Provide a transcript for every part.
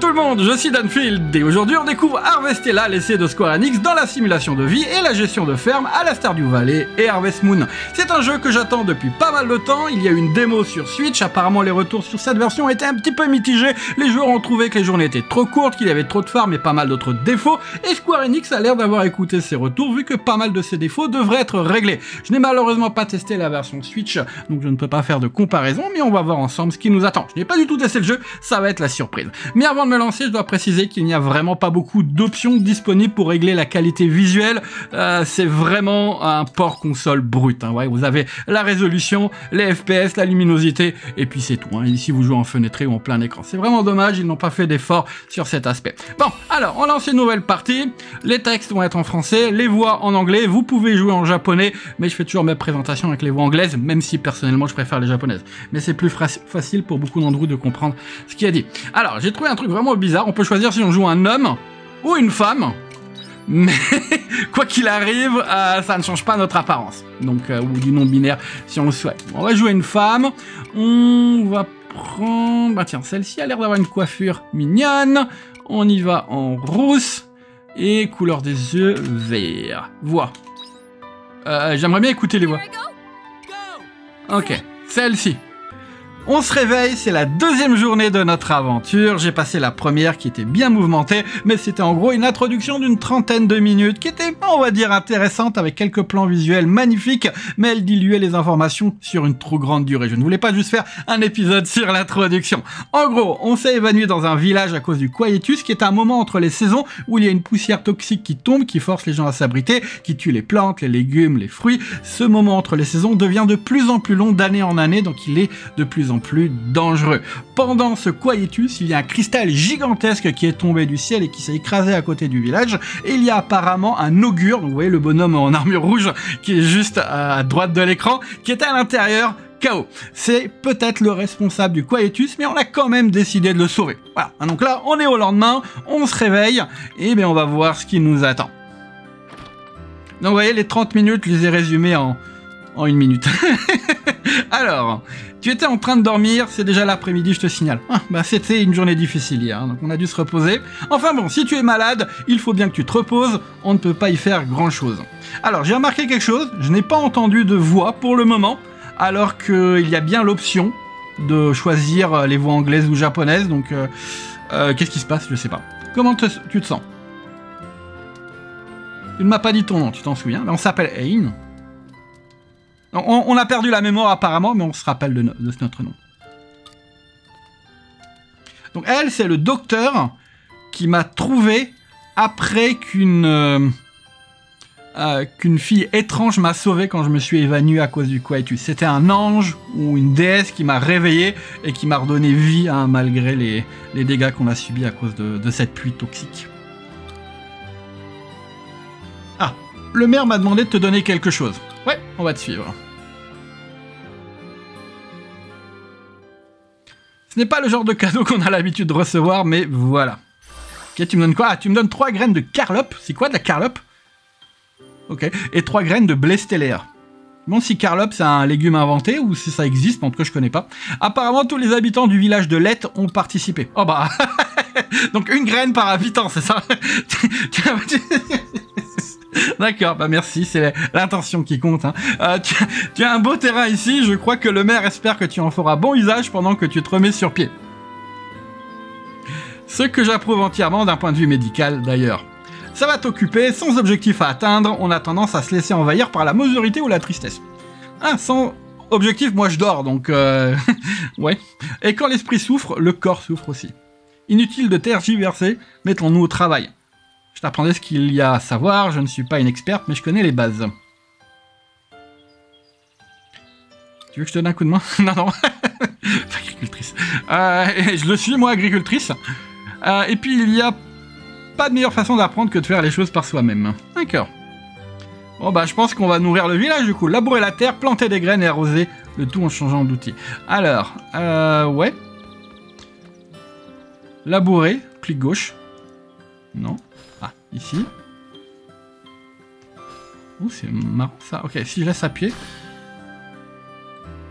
tout le monde, je suis Danfield et aujourd'hui on découvre Harvestella, l'essai de Square Enix dans la simulation de vie et la gestion de ferme à la Stardew Valley et Harvest Moon. C'est un jeu que j'attends depuis pas mal de temps, il y a eu une démo sur Switch, apparemment les retours sur cette version étaient un petit peu mitigés, les joueurs ont trouvé que les journées étaient trop courtes, qu'il y avait trop de farm et pas mal d'autres défauts, et Square Enix a l'air d'avoir écouté ces retours vu que pas mal de ces défauts devraient être réglés. Je n'ai malheureusement pas testé la version Switch, donc je ne peux pas faire de comparaison, mais on va voir ensemble ce qui nous attend. Je n'ai pas du tout testé le jeu, ça va être la surprise. Mais avant de me lancer, je dois préciser qu'il n'y a vraiment pas beaucoup d'options disponibles pour régler la qualité visuelle. C'est vraiment un port console brut. Hein. Ouais, vous avez la résolution, les FPS, la luminosité, et puis c'est tout. Hein. Ici, vous jouez en fenêtré ou en plein écran. C'est vraiment dommage, ils n'ont pas fait d'effort sur cet aspect. Bon, alors, on lance une nouvelle partie. Les textes vont être en français, les voix en anglais. Vous pouvez jouer en japonais, mais je fais toujours mes présentations avec les voix anglaises, même si personnellement, je préfère les japonaises. Mais c'est plus facile pour beaucoup d'entre vous de comprendre ce qu'il a dit. Alors, j'ai trouvé un truc vraiment bizarre. On peut choisir si on joue un homme ou une femme. Mais quoi qu'il arrive, ça ne change pas notre apparence. Donc, ou du non-binaire si on le souhaite. On va jouer une femme. On va prendre... Bah tiens, celle-ci a l'air d'avoir une coiffure mignonne. On y va en rousse. Et couleur des yeux vert. Voix. J'aimerais bien écouter les voix. Ok, celle-ci. On se réveille, c'est la deuxième journée de notre aventure. J'ai passé la première qui était bien mouvementée, mais c'était en gros une introduction d'une trentaine de minutes qui était, on va dire, intéressante avec quelques plans visuels magnifiques, mais elle diluait les informations sur une trop grande durée. Je ne voulais pas juste faire un épisode sur l'introduction. En gros, on s'est évanoui dans un village à cause du quietus, qui est un moment entre les saisons où il y a une poussière toxique qui tombe, qui force les gens à s'abriter, qui tue les plantes, les légumes, les fruits. Ce moment entre les saisons devient de plus en plus long d'année en année, donc il est de plus en plus dangereux. Pendant ce quietus, il y a un cristal gigantesque qui est tombé du ciel et qui s'est écrasé à côté du village, et il y a apparemment un augure, donc vous voyez le bonhomme en armure rouge qui est juste à droite de l'écran, qui est à l'intérieur, KO. C'est peut-être le responsable du quietus, mais on a quand même décidé de le sauver. Voilà, donc là, on est au lendemain, on se réveille, et bien on va voir ce qui nous attend. Donc vous voyez, les 30 minutes, je les ai résumées en une minute. Alors, tu étais en train de dormir, c'est déjà l'après-midi, je te signale. C'était une journée difficile hier, hein, donc on a dû se reposer. Enfin bon, si tu es malade, il faut bien que tu te reposes, on ne peut pas y faire grand-chose. Alors, j'ai remarqué quelque chose, je n'ai pas entendu de voix pour le moment, alors qu'il y a bien l'option de choisir les voix anglaises ou japonaises, donc qu'est-ce qui se passe? Je sais pas. Comment tu te sens? Tu ne m'as pas dit ton nom, tu t'en souviens? On s'appelle Hein. On a perdu la mémoire apparemment, mais on se rappelle de notre nom. Donc elle, c'est le docteur qui m'a trouvé après qu'une fille étrange m'a sauvé quand je me suis évanoui à cause du quietus. C'était un ange ou une déesse qui m'a réveillé et qui m'a redonné vie, hein, malgré les dégâts qu'on a subis à cause de cette pluie toxique. Ah, le maire m'a demandé de te donner quelque chose. Ouais, on va te suivre. Ce n'est pas le genre de cadeau qu'on a l'habitude de recevoir, mais voilà. Ok, tu me donnes quoi? Ah, tu me donnes 3 graines de carlope. C'est quoi de la carlope? Ok. Et 3 graines de blé stellaire. Bon, si carlope c'est un légume inventé ou si ça existe, mais en tout cas je connais pas. Apparemment tous les habitants du village de Lett ont participé. Oh bah... Donc une graine par habitant, c'est ça? D'accord, bah merci, c'est l'intention qui compte. Hein. Tu as un beau terrain ici, je crois que le maire espère que tu en feras bon usage pendant que tu te remets sur pied. Ce que j'approuve entièrement d'un point de vue médical d'ailleurs. Ça va t'occuper, sans objectif à atteindre, on a tendance à se laisser envahir par la majorité ou la tristesse. Ah, sans objectif, moi je dors, donc... ouais. Et quand l'esprit souffre, le corps souffre aussi. Inutile de tergiverser, mettons-nous au travail. Je t'apprendrai ce qu'il y a à savoir, je ne suis pas une experte, mais je connais les bases. Tu veux que je te donne un coup de main? Non, non. Agricultrice. Je le suis, moi, agricultrice. Et puis, il y a pas de meilleure façon d'apprendre que de faire les choses par soi-même. D'accord. Bon, bah, je pense qu'on va nourrir le village, du coup. Labourer la terre, planter des graines et arroser, le tout en changeant d'outil. Alors, ouais. Labourer, clic gauche. Non. Ah, ici. Oh, c'est marrant ça. Ok, si je laisse appuyer.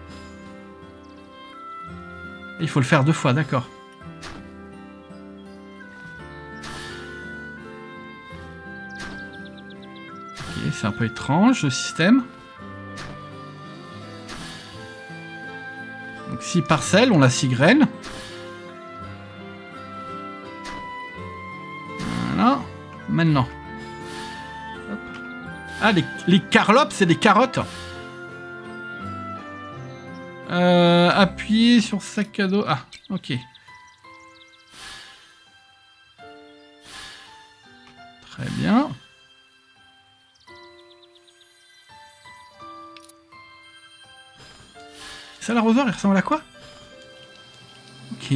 Il faut le faire 2 fois, d'accord. c'est un peu étrange le système. Donc 6 parcelles, on a 6 graines. Voilà. Maintenant. Hop. Ah, les carlopes, c'est des carottes. Appuyez sur sac à dos. Ah, ok. Très bien. Ça, l'arrosoir, il ressemble à quoi? Ok.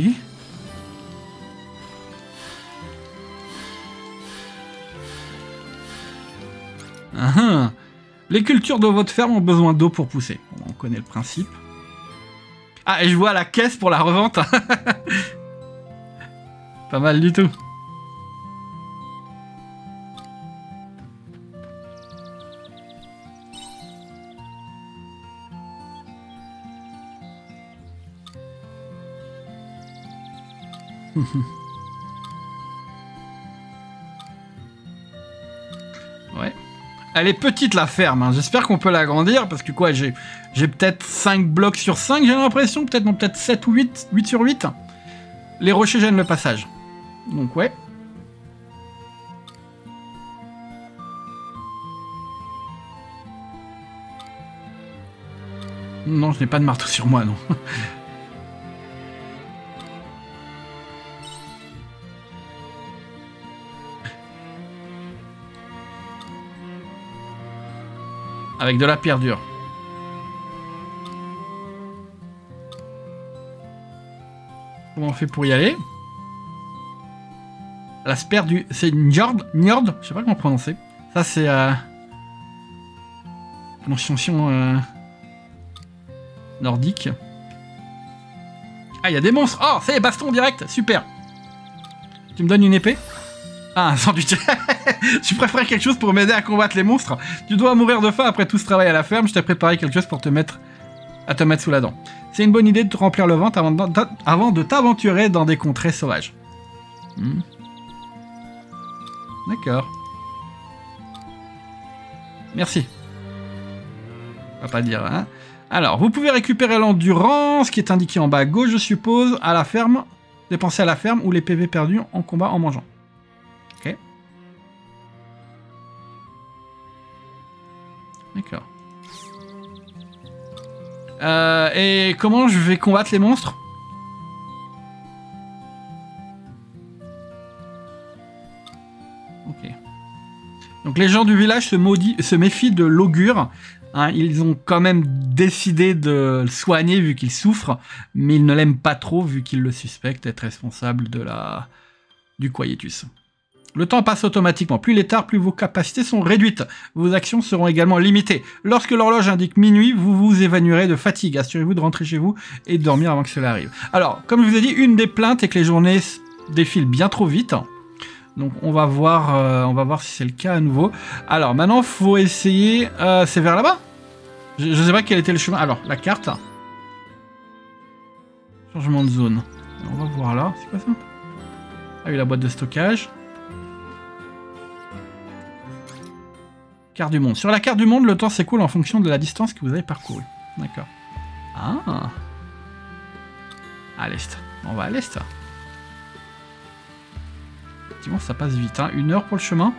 Ah, les cultures de votre ferme ont besoin d'eau pour pousser. On connaît le principe. Ah, et je vois la caisse pour la revente. Pas mal du tout. Ouais. Elle est petite la ferme, hein. J'espère qu'on peut l'agrandir parce que quoi, j'ai peut-être 5 blocs sur 5, j'ai l'impression, peut-être non, peut-être 7 ou 8 sur 8. Les rochers gênent le passage. Donc ouais. Non, je n'ai pas de marteau sur moi, non. Avec de la pierre dure. Comment on fait pour y aller? L'asper du... C'est Njord? Njord? Je sais pas comment prononcer. Ça, c'est... prononciation nordique. Ah, il y a des monstres. Oh, c'est baston direct. Super. Tu me donnes une épée? Ah, un sandwich. Tu préfères quelque chose pour m'aider à combattre les monstres? Tu dois mourir de faim après tout ce travail à la ferme. Je t'ai préparé quelque chose pour te mettre sous la dent. C'est une bonne idée de te remplir le ventre avant de t'aventurer dans des contrées sauvages. D'accord. Merci. On va pas dire, hein. Alors, vous pouvez récupérer l'endurance qui est indiqué en bas à gauche, je suppose, à la ferme. Dépenser à la ferme ou les PV perdus en combat en mangeant. Ok. D'accord. Et comment je vais combattre les monstres? Ok. Donc les gens du village se méfient de l'augure. Hein, ils ont quand même décidé de le soigner vu qu'il souffre, mais ils ne l'aiment pas trop vu qu'ils le suspectent être responsable du quietus. Le temps passe automatiquement. Plus il est tard, plus vos capacités sont réduites. Vos actions seront également limitées. Lorsque l'horloge indique minuit, vous vous évanouirez de fatigue. Assurez-vous de rentrer chez vous et de dormir avant que cela arrive. Alors, comme je vous ai dit, une des plaintes est que les journées défilent bien trop vite. Donc on va voir si c'est le cas à nouveau. Alors maintenant, faut essayer... c'est vers là-bas? Je sais pas quel était le chemin. Alors, la carte. Changement de zone. On va voir là. C'est quoi ça? Ah oui, la boîte de stockage. Carte du monde. Sur la carte du monde, le temps s'écoule en fonction de la distance que vous avez parcourue. D'accord. Ah. À l'est. On va à l'est. Effectivement, ça passe vite, hein. 1 heure pour le chemin.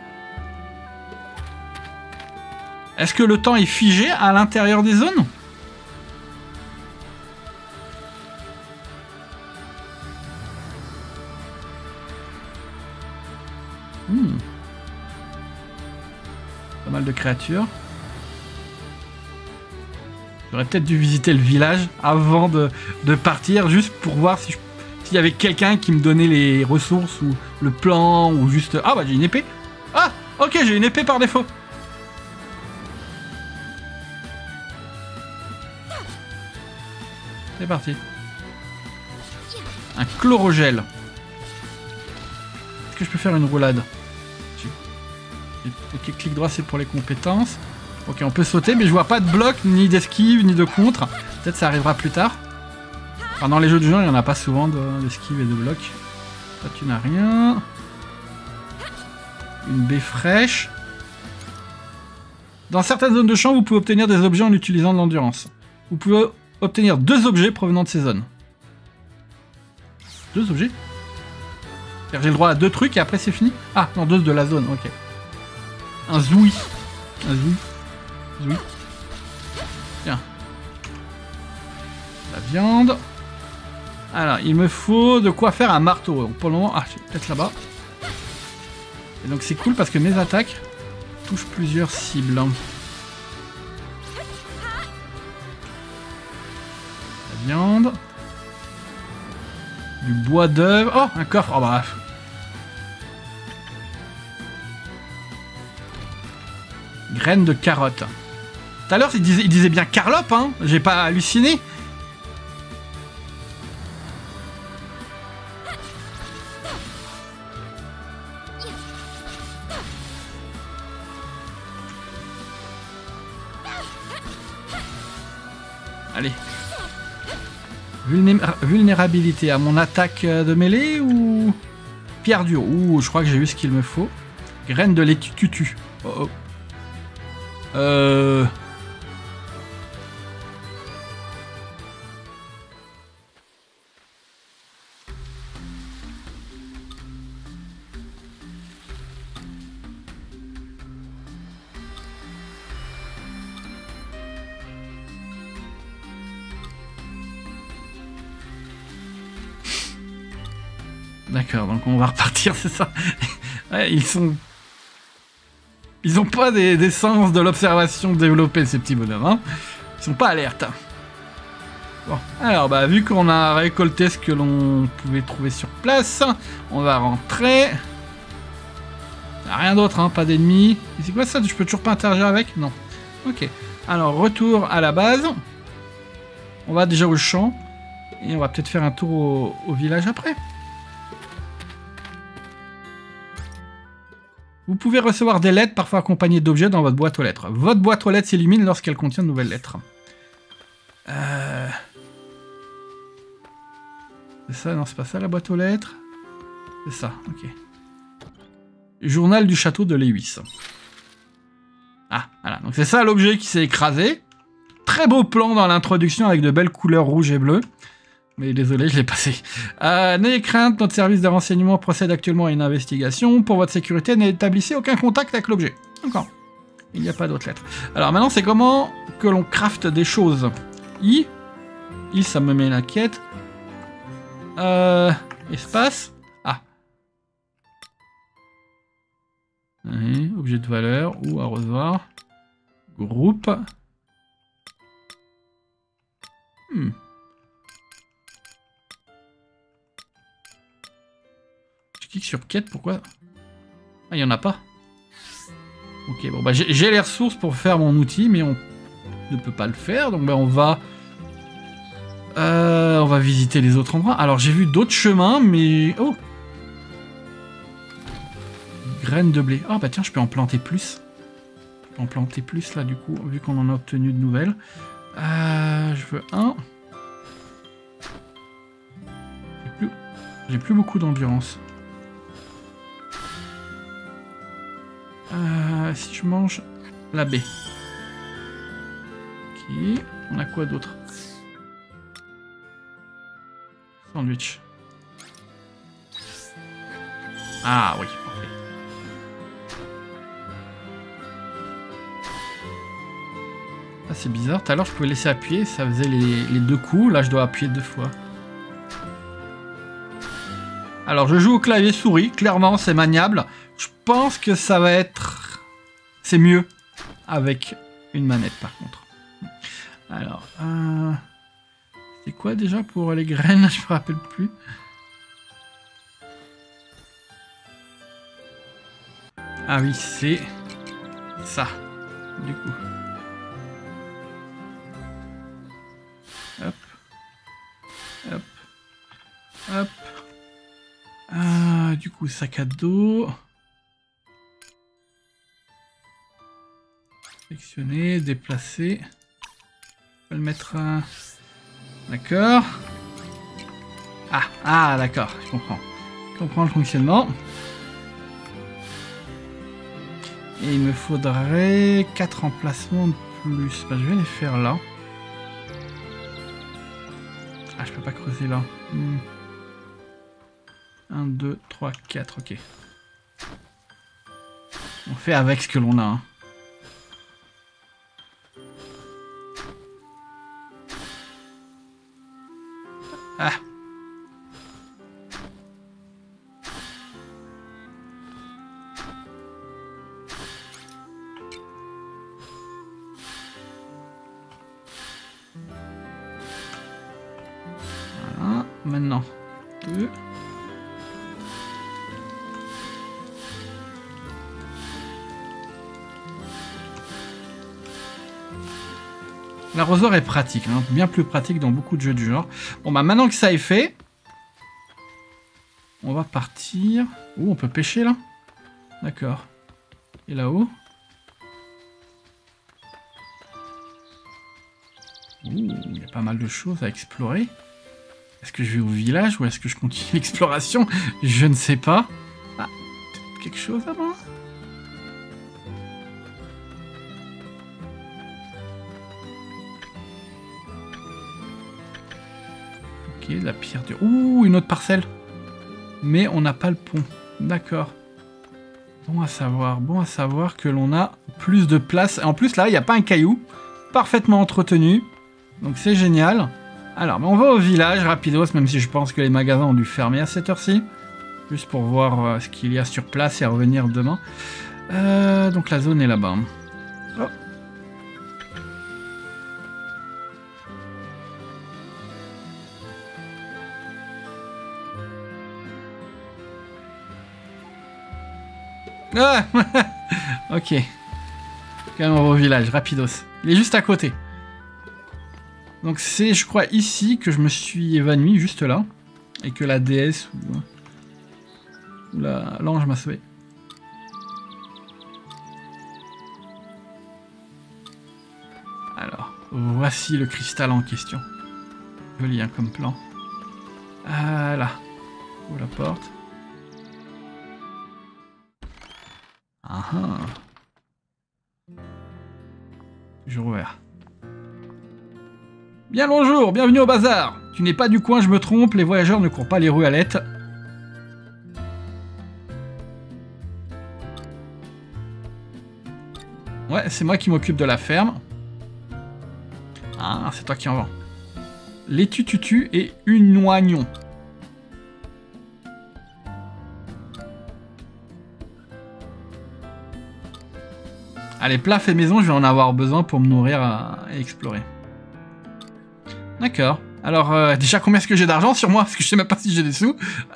Est-ce que le temps est figé à l'intérieur des zones? Pas mal de créatures. J'aurais peut-être dû visiter le village avant de partir, juste pour voir s'il y avait quelqu'un qui me donnait les ressources ou le plan ou juste... Ah bah j'ai une épée. Ah ok, j'ai une épée par défaut. C'est parti. Un chlorogel. Est-ce que je peux faire une roulade? Ok, clic droit c'est pour les compétences. Ok, on peut sauter mais je vois pas de bloc, ni d'esquive, ni de contre. Peut-être ça arrivera plus tard. Enfin, dans les jeux du genre, il n'y en a pas souvent d'esquive et de bloc. Toi, tu n'as rien. Une baie fraîche. Dans certaines zones de champ, vous pouvez obtenir des objets en utilisant de l'endurance. Vous pouvez obtenir 2 objets provenant de ces zones. 2 objets? J'ai le droit à 2 trucs et après c'est fini? Ah, non, 2 de la zone, ok. Un zoui. Un zoui. Zoui. Tiens. La viande. Alors, il me faut de quoi faire un marteau. Donc, pour le moment... Ah, peut-être là-bas. Et donc c'est cool parce que mes attaques touchent plusieurs cibles. La viande. Du bois d'œuvre. Oh, un coffre. Oh, bah... Graines de carotte. Tout à l'heure, il disait bien carlope, hein. J'ai pas halluciné. Allez. Vulnérabilité à mon attaque de mêlée ou... Pierre dure. Ouh, je crois que j'ai eu ce qu'il me faut. Graines de l'étutu. Oh oh. D'accord, donc on va repartir, c'est ça. Ouais, ils ont pas des sens de l'observation développés, ces petits bonhommes, hein. Ils sont pas alertes. Bon, alors, bah, vu qu'on a récolté ce que l'on pouvait trouver sur place, on va rentrer. Rien d'autre, hein, pas d'ennemis. C'est quoi ça? Je peux toujours pas interagir avec? Non. Ok. Alors, retour à la base. On va déjà au champ. Et on va peut-être faire un tour au village après. Vous pouvez recevoir des lettres, parfois accompagnées d'objets, dans votre boîte aux lettres. Votre boîte aux lettres s'illumine lorsqu'elle contient de nouvelles lettres. C'est ça? Non, c'est pas ça la boîte aux lettres. C'est ça, ok. Journal du château de Lewis. Ah, voilà. Donc c'est ça l'objet qui s'est écrasé. Très beau plan dans l'introduction avec de belles couleurs rouges et bleues. Mais désolé, je l'ai passé. N'ayez crainte, notre service de renseignement procède actuellement à une investigation. Pour votre sécurité, n'établissez aucun contact avec l'objet. D'accord. Il n'y a pas d'autres lettres. Alors maintenant, c'est comment que l'on crafte des choses. I, ça me met l'inquiète. Espace. Ah. Oui, objet de valeur ou arrosoir. Groupe. Je clique sur quête, pourquoi? Ah, il n'y en a pas. Ok, bon, bah j'ai les ressources pour faire mon outil, mais on ne peut pas le faire, donc bah on va visiter les autres endroits. Alors j'ai vu d'autres chemins, mais... Oh! Graines de blé. Ah bah tiens, je peux en planter plus. Je peux en planter plus là, du coup, vu qu'on en a obtenu de nouvelles. Je veux un. J'ai plus beaucoup d'endurance. Si je mange la baie. Ok. On a quoi d'autre? Sandwich. Ah oui, parfait. Ah, c'est bizarre. Tout à l'heure, je pouvais laisser appuyer. Ça faisait les 2 coups. Là, je dois appuyer 2 fois. Alors, je joue au clavier souris. Clairement, c'est maniable. Je pense que ça va être... C'est mieux avec une manette, par contre. Alors, c'est quoi déjà pour les graines? Je me rappelle plus. Ah oui, c'est ça, du coup. Hop. Hop. Hop. Du coup, sac à dos. Sélectionner, déplacer. On va le mettre... D'accord. Ah, d'accord, je comprends. Je comprends le fonctionnement. Et il me faudrait 4 emplacements de plus. Bah, je vais les faire là. Ah, je peux pas creuser là. 1, 2, 3, 4, ok. On fait avec ce que l'on a. Hein. Ah. Voilà, maintenant 2. L'arrosoir est pratique, hein, bien plus pratique dans beaucoup de jeux du genre. Bon bah maintenant que ça est fait, on va partir. Ouh, on peut pêcher là? D'accord. Et là-haut? Ouh, il y a pas mal de choses à explorer. Est-ce que je vais au village ou est-ce que je continue l'exploration? Je ne sais pas. Ah, peut-être quelque chose là-bas? Ok, la pierre de... Ouh, une autre parcelle. Mais on n'a pas le pont. D'accord. Bon à savoir que l'on a plus de place. En plus, là, il n'y a pas un caillou. Parfaitement entretenu. Donc c'est génial. Alors, on va au village, rapidos, même si je pense que les magasins ont dû fermer à cette heure-ci. Juste pour voir ce qu'il y a sur place et à revenir demain. Donc la zone est là-bas. Oh. Ah ok. Quand même, on va au village, rapidos. Il est juste à côté. Donc c'est, je crois, ici que je me suis évanoui, juste là. Et que la déesse ou l'ange m'a sauvé. Alors, voici le cristal en question. Joli, hein, comme plan. Là. Ouvre la porte. Ah ah. Toujours ouvert. Bien bonjour, bienvenue au bazar. Tu n'es pas du coin, je me trompe, les voyageurs ne courent pas les rues à l'être. Ouais, c'est moi qui m'occupe de la ferme. Ah, c'est toi qui en vends. Les tututu et une oignon. Allez, plats faits maison, je vais en avoir besoin pour me nourrir et explorer. D'accord. Alors, déjà, combien est-ce que j'ai d'argent sur moi? Parce que je sais même pas si j'ai des sous.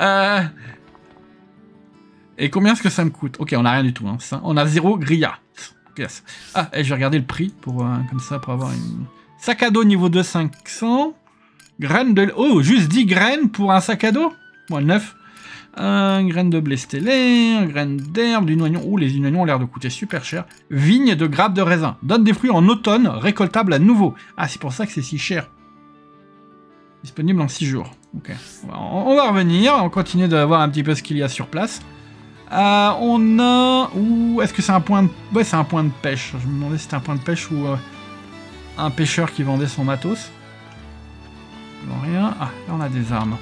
Et combien est-ce que ça me coûte? Ok, on a rien du tout. Hein. Ça, on a 0 grilla. Yes. Ah, et je vais regarder le prix pour comme ça, pour avoir une... Sac à dos niveau 2, 500. Graines de... Oh, juste 10 graines pour un sac à dos? Moi, 9. Graines de blé stellaire, graines d'herbe, d'une oignon. Oh, les oignons ont l'air de coûter super cher. Vigne de grappes de raisin. Donne des fruits en automne, récoltables à nouveau. Ah, c'est pour ça que c'est si cher. Disponible en 6 jours. Ok. On va revenir, on continue de voir un petit peu ce qu'il y a sur place. On a... Ouh, est-ce que c'est un point de... Ouais, c'est un point de pêche. Je me demandais si c'était un point de pêche ou un pêcheur qui vendait son matos. Non, rien. Ah, là on a des armes.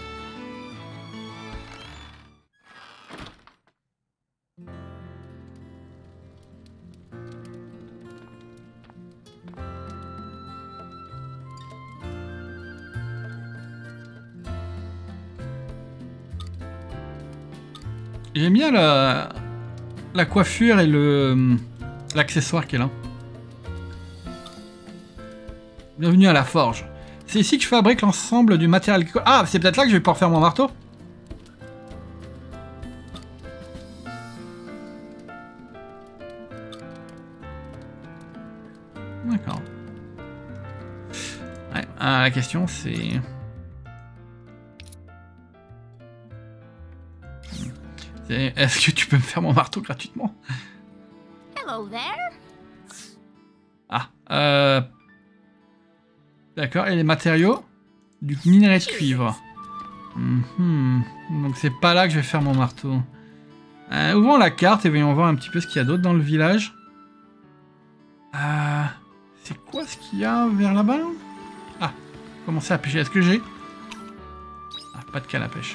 J'aime bien la coiffure et l'accessoire qui est là. Bienvenue à la forge. C'est ici que je fabrique l'ensemble du matériel. Ah, c'est peut-être là que je vais pouvoir faire mon marteau. D'accord. Ouais, la question c'est... Est-ce que tu peux me faire mon marteau gratuitement? Hello there. Ah, d'accord, et les matériaux? Du minerai de cuivre. Donc c'est pas là que je vais faire mon marteau. Ouvrons la carte et voyons voir un petit peu ce qu'il y a d'autre dans le village. C'est quoi ce qu'il y a vers là-bas? Ah, commencer à pêcher. Est-ce que j'ai... Ah, pas de canne à pêche.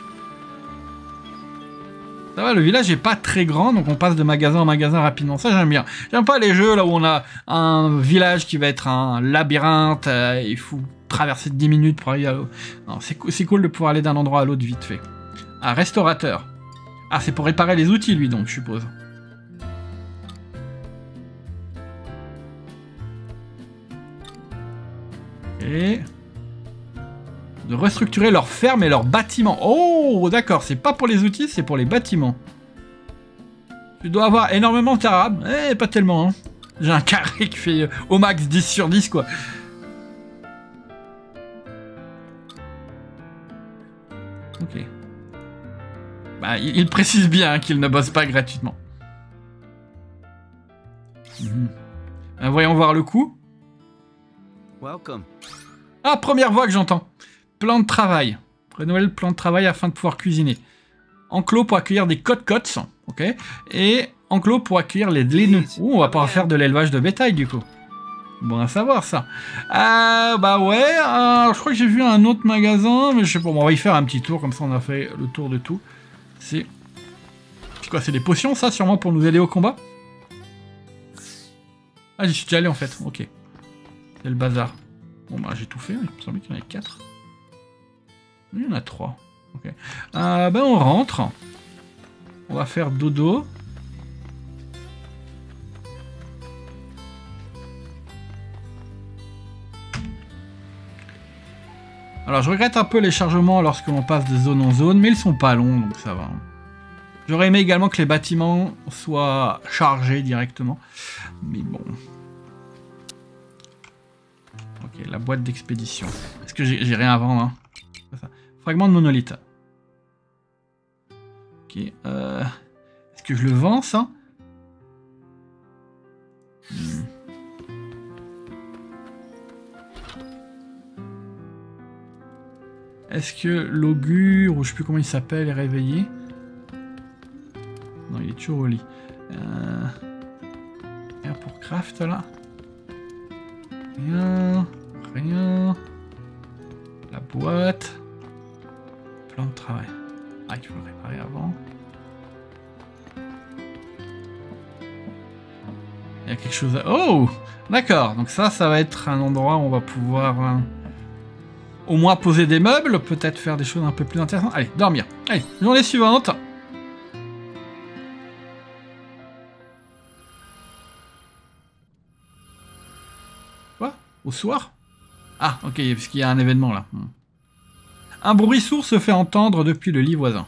Ça va, le village est pas très grand, donc on passe de magasin en magasin rapidement. Ça, j'aime bien. J'aime pas les jeux là où on a un village qui va être un labyrinthe, il faut traverser 10 minutes pour aller à l'autre. Non, c'est cool de pouvoir aller d'un endroit à l'autre vite fait. Ah, restaurateur. Ah, c'est pour réparer les outils, lui, donc, je suppose. Et... de restructurer leurs fermes et leurs bâtiments. Oh, d'accord, c'est pas pour les outils, c'est pour les bâtiments. Tu dois avoir énormément de terre arable. Eh, pas tellement, hein. J'ai un carré qui fait au max 10 sur 10, quoi. Ok. Bah, il précise bien qu'il ne bosse pas gratuitement. Voyons voir le coup. Welcome. Ah, première voix que j'entends. Plan de travail. Renouveler le plan de travail afin de pouvoir cuisiner. Enclos pour accueillir des cotes, ok. Et enclos pour accueillir les laineux. Ouh, on va pouvoir faire de l'élevage de bétail du coup. Bon à savoir ça. Bah ouais, je crois que j'ai vu un autre magasin, mais je sais pas, bon, on va y faire un petit tour, comme ça on a fait le tour de tout. C'est quoi, c'est des potions ça, sûrement pour nous aider au combat? Ah, j'y suis déjà allé en fait, ok. C'est le bazar. Bon bah j'ai tout fait, il me semblait qu'il y en avait 4. Il y en a 3. Ok. Ben on rentre. On va faire dodo. Alors je regrette un peu les chargements lorsque l'on passe de zone en zone, mais ils sont pas longs, donc ça va. J'aurais aimé également que les bâtiments soient chargés directement. Mais bon. Ok, la boîte d'expédition. Est-ce que j'ai rien à vendre, hein? Fragment de monolithe. Ok. Est-ce que je le vends, ça? Est-ce que l'augure, ou je sais plus comment il s'appelle, est réveillé? Non, il est toujours au lit. Rien pour craft, là. Rien. La boîte. Plan de travail. Ah, il faut le réparer avant. Il y a quelque chose à... Oh! D'accord, donc ça va être un endroit où on va pouvoir au moins poser des meubles, peut-être faire des choses un peu plus intéressantes. Allez, dormir. Allez, journée suivante. Quoi? Au soir? Ah, ok, parce qu'il y a un événement là. Un bruit sourd se fait entendre depuis le lit voisin.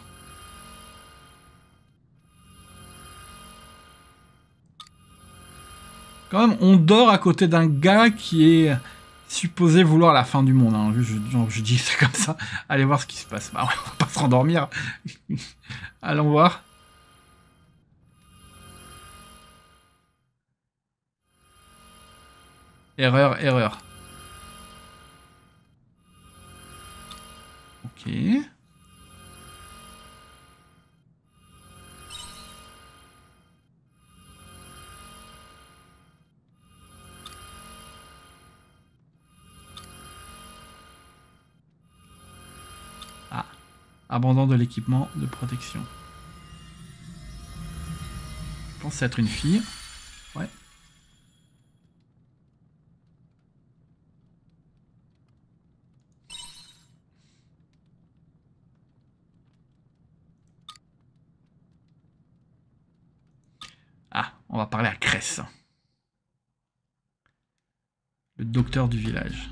Quand même, on dort à côté d'un gars qui est supposé vouloir la fin du monde. Hein. Je dis ça comme ça. Allez voir ce qui se passe. Bah, on va pas se rendormir. Allons voir. Erreur. Ok. Ah. Abandon de l'équipement de protection. Je pense être une fille. Ouais. Ah, on va parler à Cress. Le docteur du village.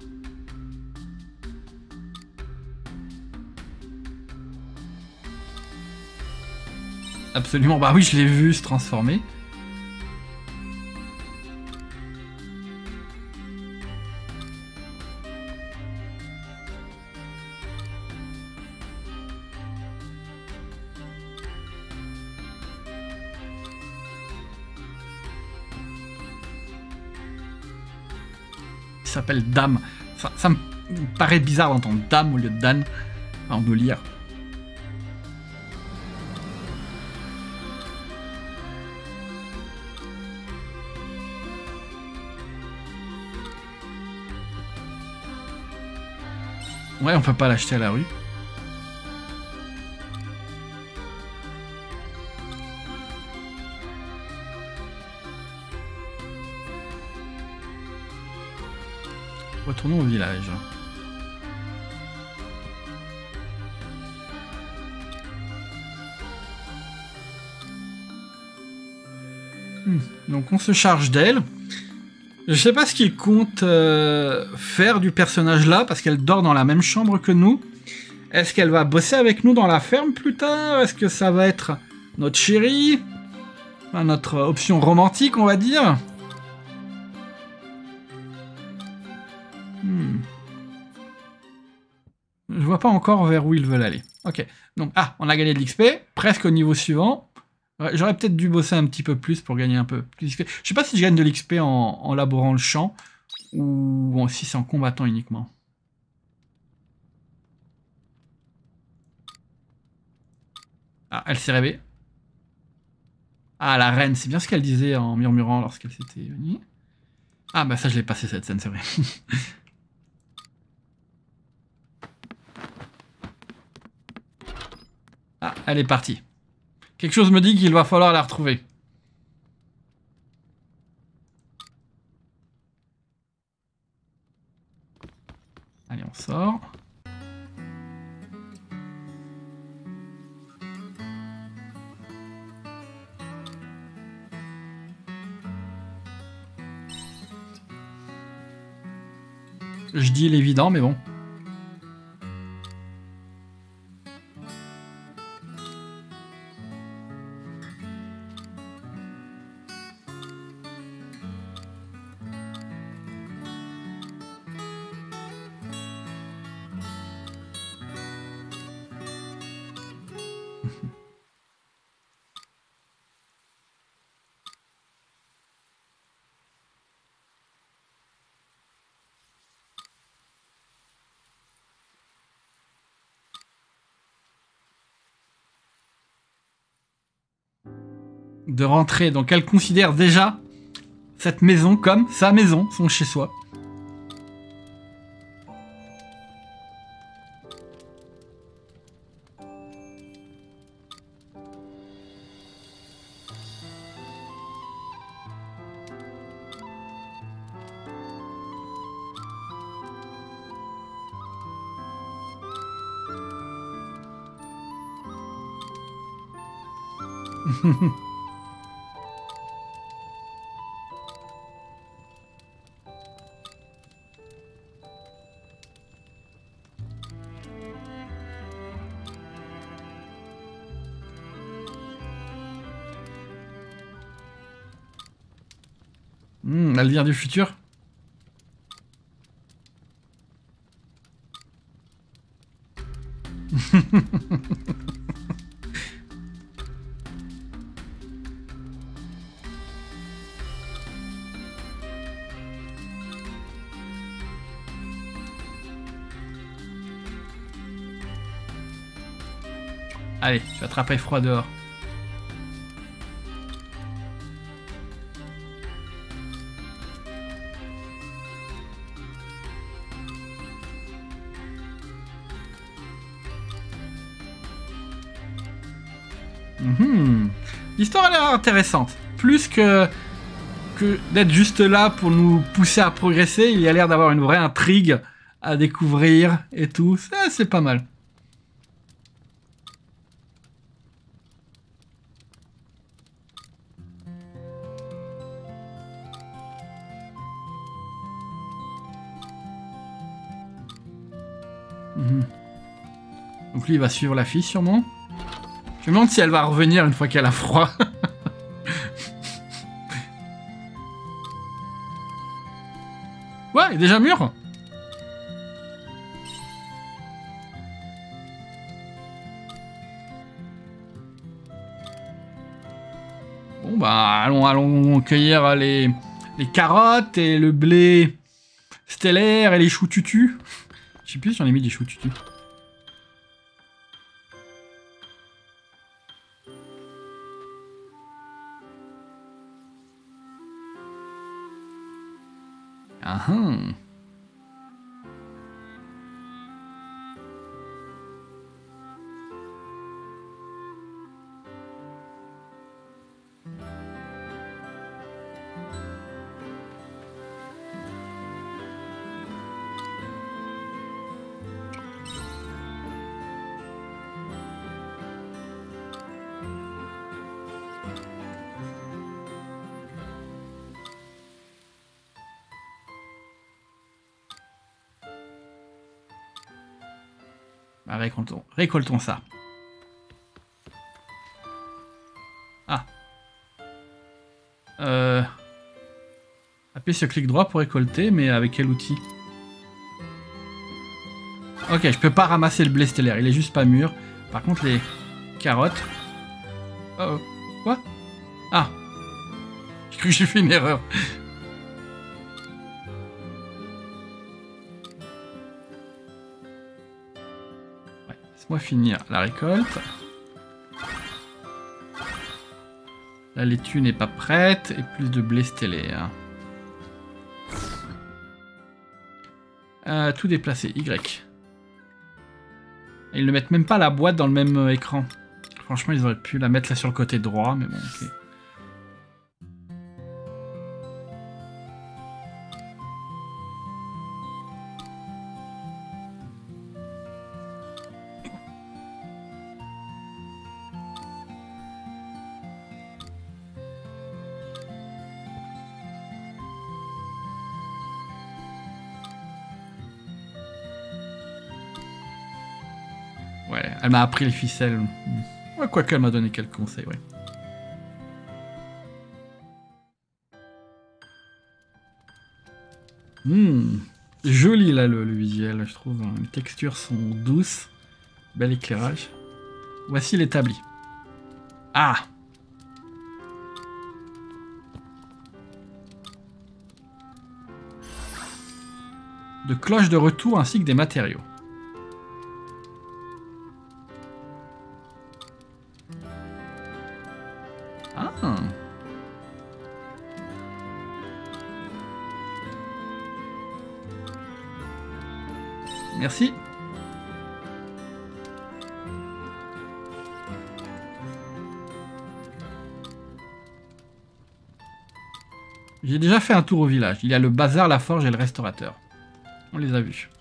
Absolument, bah oui, je l'ai vu se transformer. Il s'appelle Dame. Ça me paraît bizarre d'entendre Dame au lieu de Dan. Enfin, de lire. Ouais, on peut pas l'acheter à la rue. Retournons au village. Donc on se charge d'elle. Je sais pas ce qu'il compte faire du personnage là, parce qu'elle dort dans la même chambre que nous. Est-ce qu'elle va bosser avec nous dans la ferme plus tard? Est-ce que ça va être notre chérie? Enfin, notre option romantique, on va dire. Je vois pas encore vers où ils veulent aller. Ok, donc, on a gagné de l'XP, presque au niveau suivant. Ouais, j'aurais peut-être dû bosser un petit peu plus pour gagner un peu plus d'XP. Je sais pas si je gagne de l'XP en labourant le champ, ou si c'est en combattant uniquement. Ah, elle s'est réveillée. Ah, la reine, c'est bien ce qu'elle disait en murmurant lorsqu'elle s'était venue. Ah, bah ça, je l'ai passé cette scène, c'est vrai. Ah, elle est partie. Quelque chose me dit qu'il va falloir la retrouver. Allez, on sort. Je dis l'évident, mais bon. De rentrer, donc elle considère déjà cette maison comme sa maison, son chez-soi. Elle vient du futur. Allez, tu vas attraper froid dehors. L'histoire a l'air intéressante. Plus que d'être juste là pour nous pousser à progresser, il y a l'air d'avoir une vraie intrigue à découvrir et tout. C'est pas mal. Donc lui, il va suivre la fille, sûrement. Je me demande si elle va revenir une fois qu'elle a froid. Ouais, il est déjà mûr. Bon, bah, allons cueillir les carottes et le blé stellaire et les choux tutus. Je sais plus si j'en ai mis des choux tutus. Bah, récoltons ça. Ah. Appuyez sur clic droit pour récolter, mais avec quel outil? Ok, je peux pas ramasser le blé stellaire, il est juste pas mûr. Par contre, les carottes... Oh, quoi? Ah. J'ai cru que j'ai fait une erreur. Ouais, laisse-moi finir la récolte. La laitue n'est pas prête, et plus de blé stellaire. Tout déplacer, Y. Et ils ne mettent même pas la boîte dans le même écran. Franchement, ils auraient pu la mettre là sur le côté droit, mais bon, ok. Ouais, elle m'a appris les ficelles. Ouais, quoique elle m'a donné quelques conseils, ouais. Joli là le visuel, je trouve. Les textures sont douces. Bel éclairage. Voici l'établi. Ah! De cloches de retour ainsi que des matériaux. Ah! Merci. J'ai déjà fait un tour au village. Il y a le bazar, la forge et le restaurateur. On les a vus.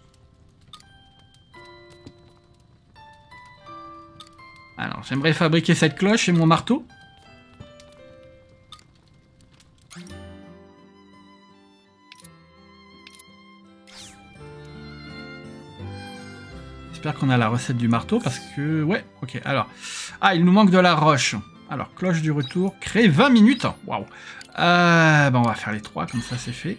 Alors, j'aimerais fabriquer cette cloche et mon marteau. J'espère qu'on a la recette du marteau parce que... Ouais, ok, alors... Ah, il nous manque de la roche. Alors, cloche du retour, créer 20 minutes. Waouh. Bah, on va faire les 3, comme ça c'est fait.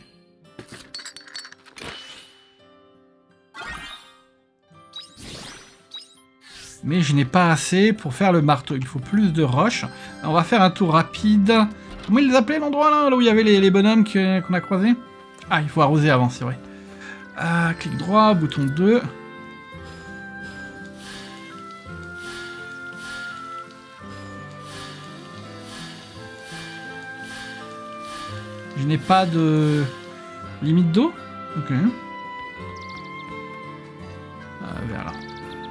Mais je n'ai pas assez pour faire le marteau. Il faut plus de roches. On va faire un tour rapide. Comment ils les appelaient l'endroit là où il y avait les bonhommes qu'on a croisés? Ah, il faut arroser avant, c'est vrai. Clic droit, bouton 2. Je n'ai pas de limite d'eau. Ok. Vers là.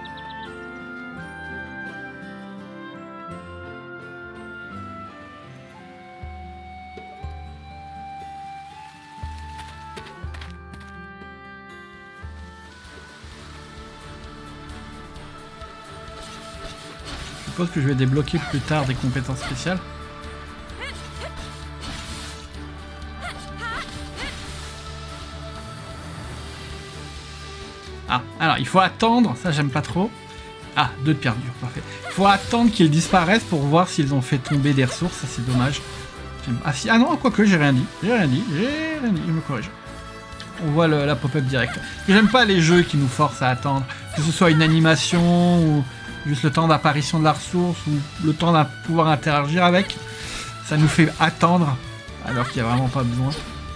Je suppose que je vais débloquer plus tard des compétences spéciales. Ah, alors il faut attendre, ça j'aime pas trop. Ah, 2 de pierre dure, parfait. Il faut attendre qu'ils disparaissent pour voir s'ils ont fait tomber des ressources, ça c'est dommage. Ah, si, ah non, quoique, j'ai rien dit, je me corrige. On voit la pop-up direct. J'aime pas les jeux qui nous forcent à attendre, que ce soit une animation ou juste le temps d'apparition de la ressource ou le temps de pouvoir interagir avec. Ça nous fait attendre alors qu'il n'y a vraiment pas besoin.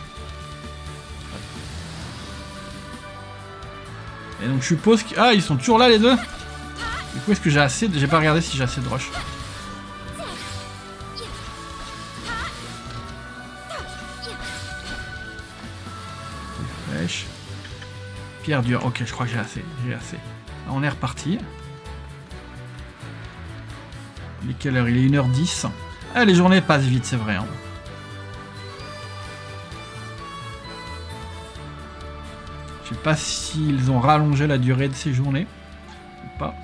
Et donc je suppose que... Ah, ils sont toujours là les deux. Du coup, est-ce que j'ai assez de... J'ai pas regardé si j'ai assez de roches. Flèche. Pierre dure. Ok, je crois que j'ai assez. J'ai assez. Là, on est reparti. Il est quelle heure? Il est 1h10. Ah, les journées passent vite, c'est vrai. Hein. Je sais pas s'ils ont rallongé la durée de ces journées ou pas.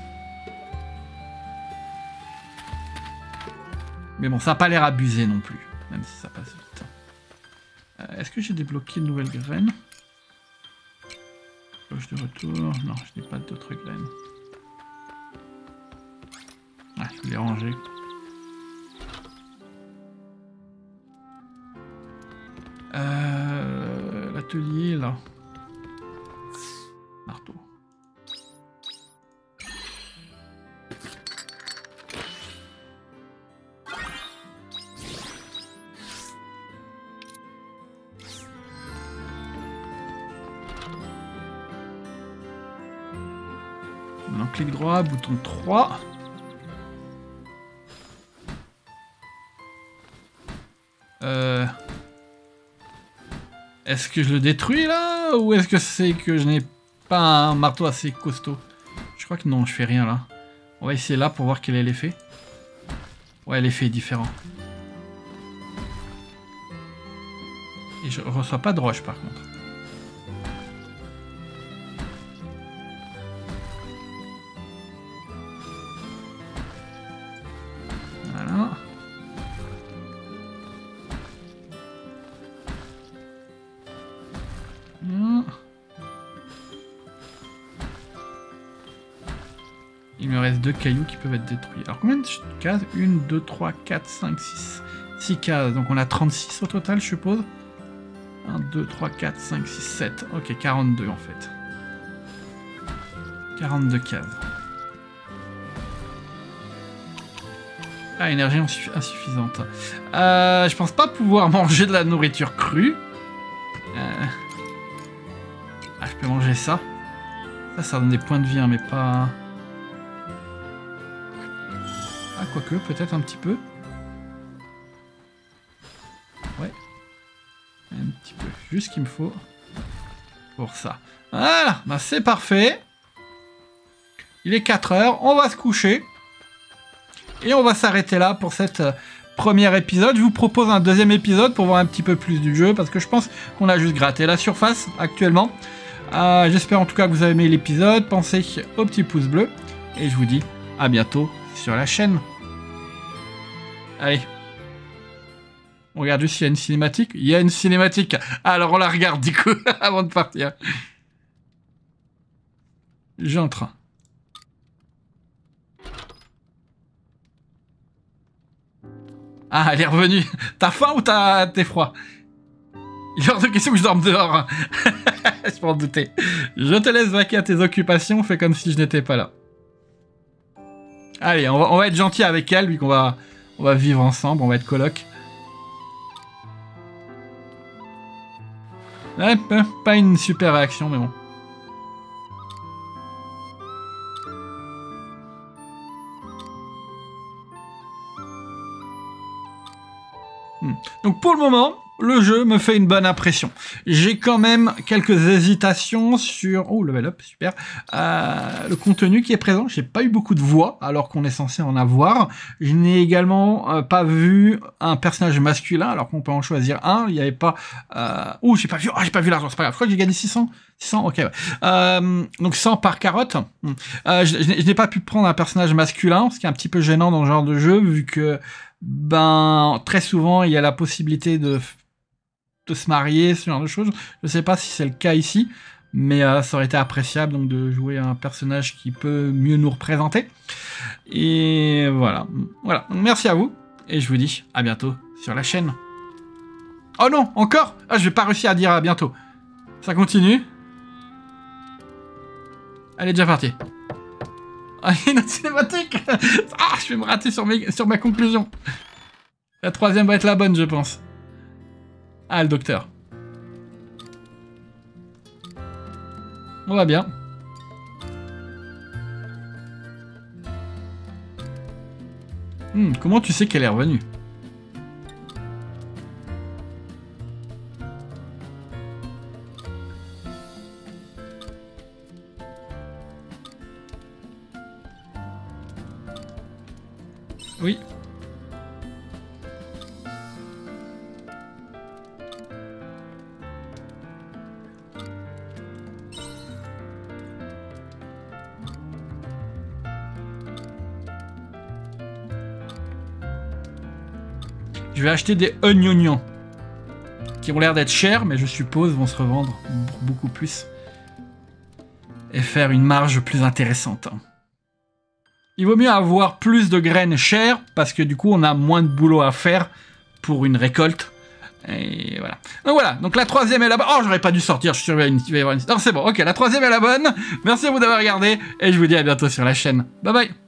Mais bon, ça n'a pas l'air abusé non plus, même si ça passe vite. Est-ce que j'ai débloqué de nouvelles graines? Cloche de retour. Non, je n'ai pas d'autres graines. je vais les ranger. L'atelier, là. Marteau. Maintenant, clic droit, bouton 3. Est-ce que je le détruis là? Ou est-ce que c'est que je n'ai pas un marteau assez costaud? Je crois que non, je fais rien là. On va essayer là pour voir quel est l'effet. Ouais, l'effet est différent. Et je reçois pas de roche par contre. Voilà. Bien. Il me reste 2 cailloux qui peuvent être détruits. Alors combien de cases? 1, 2, 3, 4, 5, 6. 6 cases. Donc on a 36 au total, je suppose. 1, 2, 3, 4, 5, 6, 7. Ok, 42 en fait. 42 cases. Ah, énergie insuffisante. Je pense pas pouvoir manger de la nourriture crue. Ah, je peux manger ça. Ça donne des points de vie, hein, mais pas... Ah, quoique, peut-être un petit peu. Ouais. Un petit peu. Juste ce qu'il me faut pour ça. Voilà, bah c'est parfait. Il est 4 heures, on va se coucher. Et on va s'arrêter là pour cette premier épisode. Je vous propose un deuxième épisode pour voir un petit peu plus du jeu, parce que je pense qu'on a juste gratté la surface actuellement. J'espère en tout cas que vous avez aimé l'épisode. Pensez au petit pouce bleu. Et je vous dis à bientôt sur la chaîne. Allez. On regarde juste s'il y a une cinématique. Il y a une cinématique. Alors on la regarde du coup avant de partir. J'entre. Ah, elle est revenue. T'as faim ou t'es froid? Il est hors de question que je dorme dehors. Je peux en douter. Je te laisse vaquer à tes occupations. Fais comme si je n'étais pas là. Allez, on va être gentil avec elle, vu qu'on va vivre ensemble. On va être coloc. Ouais, pas une super réaction, mais bon. Donc pour le moment, le jeu me fait une bonne impression. J'ai quand même quelques hésitations sur... Oh, level up, super. Le contenu qui est présent. J'ai pas eu beaucoup de voix, alors qu'on est censé en avoir. Je n'ai également pas vu un personnage masculin, alors qu'on peut en choisir un. Il n'y avait pas... Oh, j'ai pas vu l'argent, c'est pas grave. Je crois que j'ai gagné 600. 600, ok, ouais. Donc 100 par carotte. Je n'ai pas pu prendre un personnage masculin, ce qui est un petit peu gênant dans ce genre de jeu, vu que... très souvent, il y a la possibilité de se marier, ce genre de choses. Je sais pas si c'est le cas ici, mais ça aurait été appréciable donc de jouer un personnage qui peut mieux nous représenter. Et voilà. Voilà. Donc, merci à vous, et je vous dis à bientôt sur la chaîne. Oh non, encore? Ah, je vais pas réussir à dire à bientôt. Ça continue. Elle est déjà partie. Ah, il y a une autre cinématique. Ah, je vais me rater sur ma conclusion. La troisième va être la bonne, je pense. Ah, le docteur. On va bien. Comment tu sais qu'elle est revenue? Oui. Je vais acheter des oignons qui ont l'air d'être chers, mais je suppose vont se revendre pour beaucoup plus et faire une marge plus intéressante. Il vaut mieux avoir plus de graines chères, parce que du coup, on a moins de boulot à faire pour une récolte. Et voilà. Donc la troisième est la bonne. Oh, j'aurais pas dû sortir, je suis sûr qu'il va y avoir une... Non, c'est bon, ok, la troisième est la bonne. Merci à vous d'avoir regardé, et je vous dis à bientôt sur la chaîne. Bye bye.